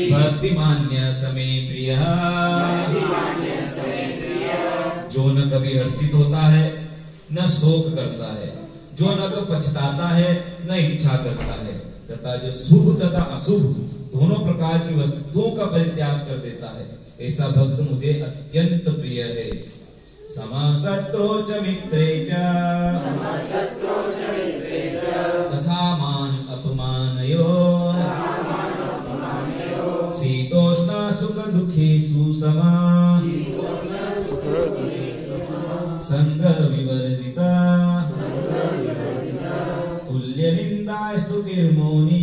भक्तिमान्य समे प्रिय, जो न कभी हर्षित होता है न शोक करता है, जो न तो पछताता है न इच्छा करता है, तथा जो शुभ तथा अशुभ दोनों प्रकार की वस्तुओं का परित्याग कर देता है, ऐसा भक्त मुझे अत्यंत प्रिय है। समशत्रो च मित्रे च तथा मान अपमानयो, शीतोष्ण सुख दुखेषु समा, संग विवर्जिता, तुल्य निंदा स्तुतिर्मौनी,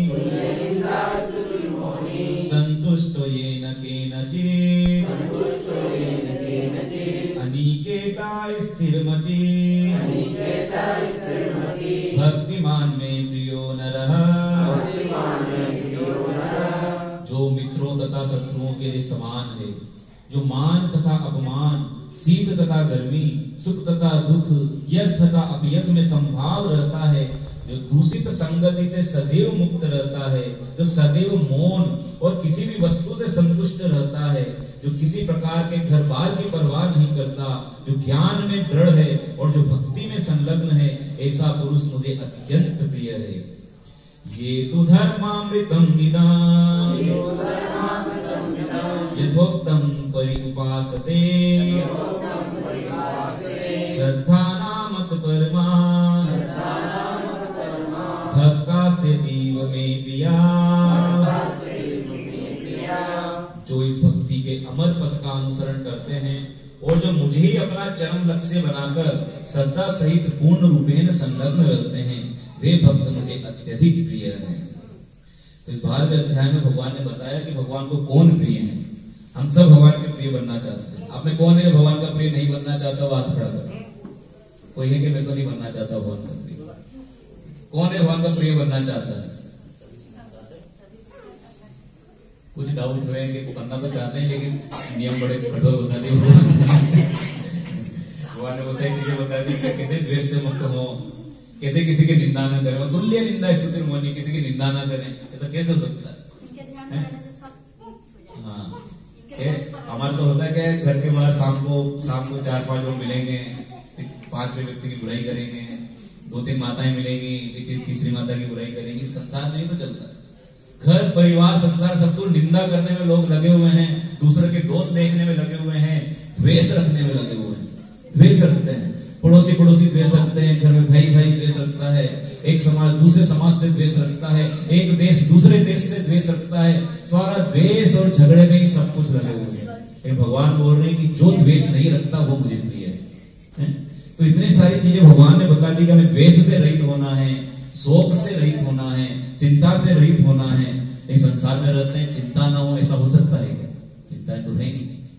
संतुष्टो येन केनचित्, अनिकेता स्थिरमति, भक्तिमान में प्रियो नरः, जो मित्रों तथा शत्रुओं के लिए समान है, जो मान तथा अपमान, शीत तथा गर्मी, सुख तथा दुख, यश तथा अपयश में संभाव रहता है, जो दूषित संगति से सदैव मुक्त रहता है, जो सदैव मौन और किसी भी वस्तु से संतुष्ट रहता है, जो किसी प्रकार के घर बार की परवाह नहीं करता, जो ज्ञान में दृढ़ है और जो भक्ति में संलग्न है, ऐसा पुरुष मुझे अत्यंत प्रिय है। ये तु धर्मामृतम निदान यथोक्तम परिउपासते, श्रद्धा नामक परमा, भक्तास्तेतीव मे प्रिया, जो इस भक्ति के अमर पथ का अनुसरण करते हैं और जो मुझे ही अपना चरम लक्ष्य बनाकर श्रद्धा सहित पूर्ण रूपेण संलग्न रहते हैं, वे भक्त मुझे अत्यधिक प्रिय हैं। तो इस 12वें अध्याय में भगवान ने बताया कि भगवान को कौन प्रिय है। हम सब भगवान के प्रिय बनना चाहते हैं। आप में कौन है भगवान का प्रिय नहीं बनना चाहता? वो हाथ खड़ा कर। कोई है कि मैं तो नहीं बनना चाहता भगवान का प्रिय? कौन है भगवान का प्रिय बनना चाहता है? कुछ डाउट हुए कि बनना तो चाहते हैं लेकिन नियम बड़े कठोर बता दिए भगवान ने। वो सही चीजें बता दी कि किसी द्वेष से मुक्त हो, कैसे किसी की निंदा न करें, तुल्य निंदा स्तुति मोनी, किसी की निंदा न करें, ऐसा कैसे हो सकता है? हाँ, हमारा तो होता है कि घर के बाहर शाम को 4-5 लोग मिलेंगे, 5वें व्यक्ति की बुराई करेंगे, 2-3 माताएं मिलेंगी, फिर तीसरी माता की बुराई करेंगी। संसार नहीं तो चलता। घर परिवार संसार सब तो निंदा करने में लोग लगे हुए हैं, दूसरे के दोष देखने में लगे हुए हैं, द्वेष रखने में लगे हुए हैं, द्वेष रखते हैं, पड़ोसी द्वेष रखते हैं, घर में भाई द्वेष रखता है, एक समाज दूसरे समाज से द्वेष रखता है, एक देश दूसरे देश से द्वेष रखता है, सारा द्वेष और झगड़े में ही सब कुछ लगे हुए हैं। भगवान बोल रहे हैं कि जो द्वेष नहीं रखता वो मुझे प्रिय है। तो इतनी सारी चीजें भगवान ने बता दी कि हमें द्वेष से रहित होना है, शोक से रहित होना है, चिंता से रहित होना है। इस संसार में रहते हैं, चिंता ना हो, ऐसा हो सकता है क्या? चिंता तो नहीं।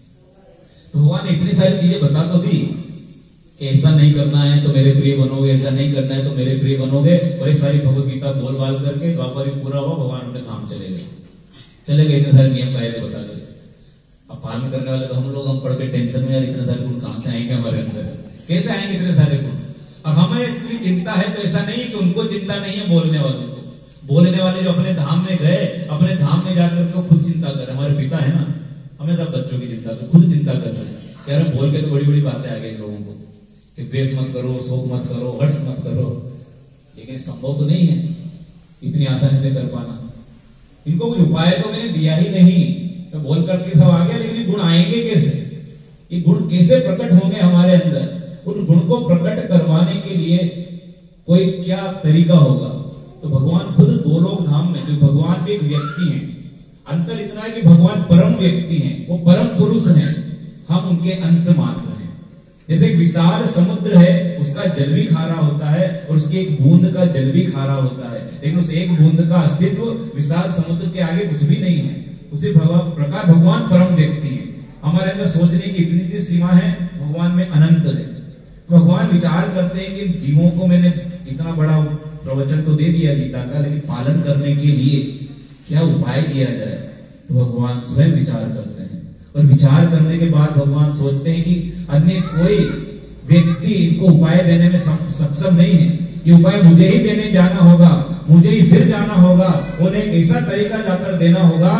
तो भगवान ने इतनी सारी चीजें बता तो दी कि ऐसा नहीं करना है तो मेरे प्रिय बनोगे, ऐसा नहीं करना है तो मेरे प्रिय बनोगे। और इस सारी भगवत गीता बोल बाल करके द्वापर युग पूरा हुआ, भगवान अपने धाम चले गए। इतने सारे नियम कायदे बता गए। अब पालन करने वाले तो हम लोग, हम पढ़ के टेंशन में, यार इतने सारे गुण कहां से आएंगे हमारे अंदर, कैसे आएंगे इतने सारे गुण? अब हमें इतनी चिंता है तो ऐसा नहीं कि उनको चिंता नहीं है बोलने वालों को। बोलने वाले जो अपने धाम में गए, अपने धाम में जाकर के खुद चिंता कर, हमारे पिता है ना, हमें सब बच्चों की चिंता कर, खुद चिंता कर रहे हैं। यार बोल के तो बड़ी बड़ी बातें आ गई लोगों को कि द्वेष मत करो, शोक मत करो, हर्ष मत करो, लेकिन संभव तो नहीं है इतनी आसानी से कर पाना। इनको कोई उपाय तो मैंने दिया ही नहीं, मैं बोल करके सब आ गया, लेकिन ये गुण आएंगे कैसे? ये गुण कैसे प्रकट होंगे हमारे अंदर? उन गुण को प्रकट करवाने के लिए कोई क्या तरीका होगा? तो भगवान खुद गोलोक धाम में, जो भगवान भी एक व्यक्ति हैं, अंतर इतना है कि भगवान परम व्यक्ति हैं, वो परम पुरुष हैं, हम उनके अंश मात्र हैं। जैसे एक विशाल समुद्र है, उसका जल भी खारा होता है और उसकी एक बूंद का जल भी खारा होता है, लेकिन उस एक बूंद का अस्तित्व विशाल समुद्र के आगे कुछ भी नहीं है। उसी प्रकार भगवान परम व्यक्ति है। हमारे अंदर सोचने की इतनी सी सीमा है, भगवान में अनंत है। तो भगवान विचार करते हैं कि जीवों को मैंने इतना बड़ा प्रवचन तो दे दिया गीता का, लेकिन पालन करने के लिए क्या उपाय किया जाए? तो भगवान स्वयं विचार करते हैं, और विचार करने के बाद भगवान सोचते हैं कि अन्य कोई व्यक्ति इनको उपाय देने में सक्षम नहीं है, ये उपाय मुझे ही देने जाना होगा, मुझे ही फिर जाना होगा, उन्हें एक ऐसा तरीका जाकर देना होगा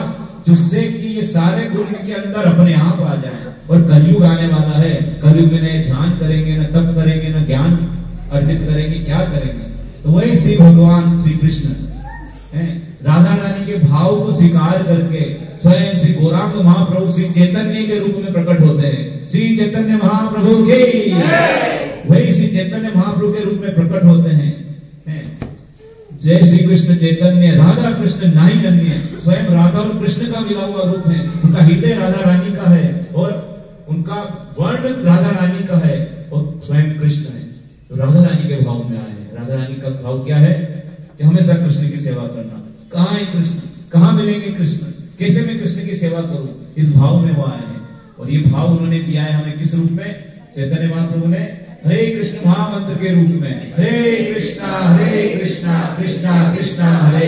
जिससे कि ये सारे गुण इनके अंदर अपने आप आ जाए। और कलयुग आने वाला है, कलयुग में न ध्यान करेंगे, न तप करेंगे, न ज्ञान अर्जित करेंगे, क्या करेंगे? तो वही श्री भगवान श्री कृष्ण है, राधा रानी के भाव को स्वीकार करके स्वयं श्री गौरांग महाप्रभु श्री चैतन्य के रूप में प्रकट होते हैं। श्री चैतन्य महाप्रभु की वही श्री चैतन्य महाप्रभु के रूप में प्रकट होते हैं। जय श्री कृष्ण चैतन्य राधा कृष्ण नाही अन्य, स्वयं राधा और कृष्ण का मिला हुआ रूप है। उनका हृदय राधा रानी का है और उनका वर्ण राधा रानी का है और स्वयं कृष्ण है, तो राधा रानी के भाव में आए हैं। राधा रानी का भाव क्या है कि हमेशा कृष्ण की सेवा करना। कहाँ है कृष्ण, कहाँ मिलेंगे कृष्ण, कैसे मैं कृष्ण की सेवा करूं, इस भाव में वो आए हैं। और ये भाव उन्होंने दिया है हमें किस रूप में? चैतन्य महाप्रभु ने हरे कृष्ण महामंत्र के रूप में, हरे कृष्णा कृष्णा कृष्णा हरे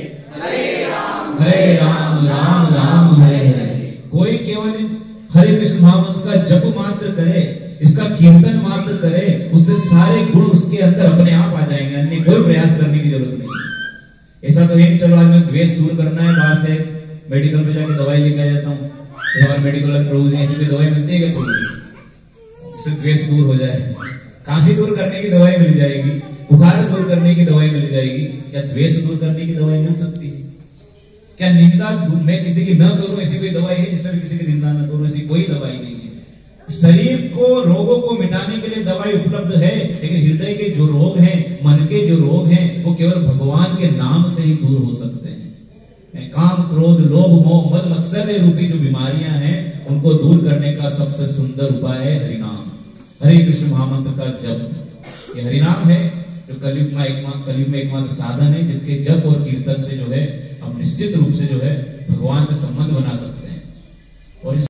हरे राम राम राम हरे हरे। कोई केवल हरे कृष्ण महामंत्र का जप मात्र करे, इसका कीर्तन मात्र करे, उससे सारे गुण उसके अंदर अपने आप आ जाएंगे, अन्य कोई प्रयास करने की जरूरत नहीं। ऐसा तो है नहीं चलो आज में द्वेष दूर करना है, बाहर से मेडिकल पे जाके दवाई लेके आ जाता हूँ, तो हमारे मेडिकल वाले प्रभु जी ऐसी कोई दवाई मिलती है क्या? इससे द्वेष दूर हो जाए, कांसी दूर करने की दवाई मिल जाएगी, बुखार दूर करने की दवाई मिल जाएगी, क्या द्वेष दूर करने की दवाई मिल सकती है? क्या निंदा मैं किसी की न करूं ऐसी कोई दवाई है? जिससे किसी की निंदा न करूं ऐसी कोई दवाई नहीं है। शरीर को रोगों को मिटाने के लिए दवाई उपलब्ध है, लेकिन हृदय के जो रोग हैं, मन के जो रोग हैं, वो केवल भगवान के नाम से ही दूर हो सकते हैं। काम क्रोध लोभ मोह मद मत्सर्य रूपी जो बीमारियां हैं, उनको दूर करने का सबसे सुंदर उपाय है हरिनाम, हरे कृष्ण महामंत्र का जप। ये हरिनाम है जो कलयुग में एकमात्र साधन है, जिसके जप और कीर्तन से जो है हम निश्चित रूप से जो है भगवान से संबंध बना सकते हैं। और